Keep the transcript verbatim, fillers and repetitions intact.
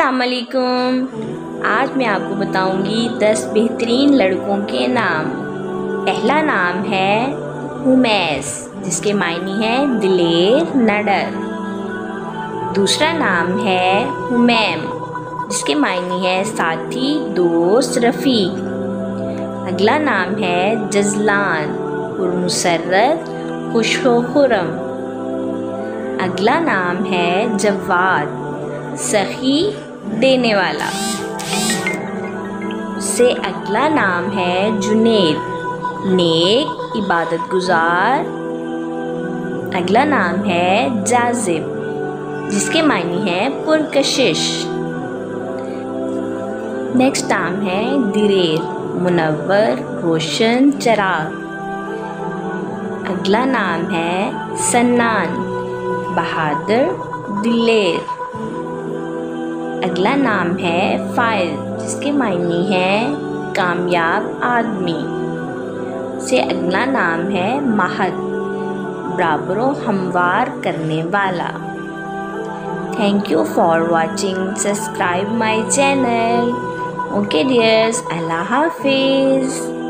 अस्सलाम वालेकुम। आज मैं आपको बताऊंगी दस बेहतरीन लड़कों के नाम। पहला नाम है उमैस, जिसके मायने हैं दिलेर नडर। दूसरा नाम है हुमैम, जिसके मायने हैं साथी दोस्त रफ़ीक। अगला नाम है जज़लान, पुरमुसर्रत खुशो खुरम। अगला नाम है जवाद, सखी देने वाला। से अगला नाम है जुनैद, नेक इबादत गुजार। अगला नाम है जाजिब, जिसके मायने हैं पुरकशिश। नेक्स्ट नाम है दिरेर, मुनव्वर रोशन चराग। अगला नाम है सन्नान, बहादुर दिलेर। अगला नाम है फ़ाइज़, जिसके मायने हैं कामयाब आदमी। से अगला नाम है महद, बराबरों हमवार करने वाला। Thank you for watching, subscribe my channel. Okay dears, अल्लाह हाफिज़।